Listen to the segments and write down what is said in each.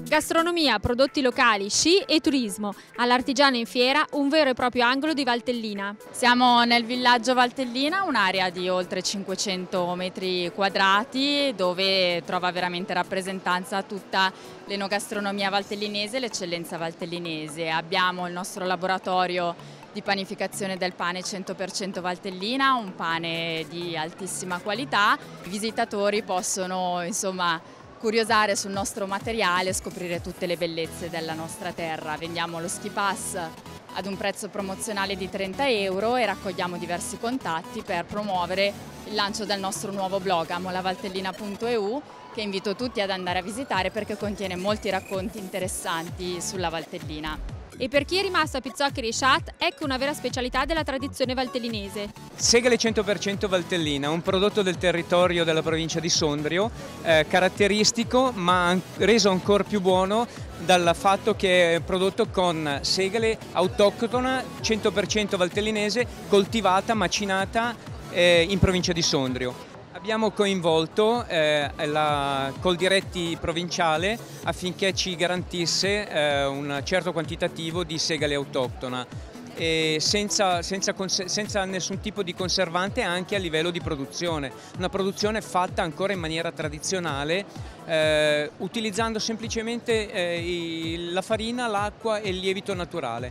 Gastronomia, prodotti locali, sci e turismo. All'Artigiano in Fiera, un vero e proprio angolo di Valtellina. Siamo nel villaggio Valtellina, un'area di oltre 500 metri quadrati dove trova veramente rappresentanza tutta l'enogastronomia valtellinese e l'eccellenza valtellinese. Abbiamo il nostro laboratorio di panificazione del pane 100% Valtellina, un pane di altissima qualità. I visitatori possono curiosare sul nostro materiale e scoprire tutte le bellezze della nostra terra. Vendiamo lo ski pass ad un prezzo promozionale di 30 euro e raccogliamo diversi contatti per promuovere il lancio del nostro nuovo blog amolavaltellina.eu, che invito tutti ad andare a visitare perché contiene molti racconti interessanti sulla Valtellina. E per chi è rimasto a Pizzoccheri e Chat, ecco una vera specialità della tradizione valtellinese. Segale 100% Valtellina, un prodotto del territorio della provincia di Sondrio, caratteristico ma reso ancora più buono dal fatto che è prodotto con segale autoctona 100% valtellinese, coltivata, macinata in provincia di Sondrio. Abbiamo coinvolto la Coldiretti provinciale affinché ci garantisse un certo quantitativo di segale autoctona, senza nessun tipo di conservante anche a livello di produzione. Una produzione fatta ancora in maniera tradizionale, utilizzando semplicemente la farina, l'acqua e il lievito naturale.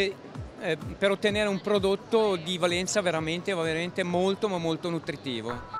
Per ottenere un prodotto di valenza veramente molto nutritivo.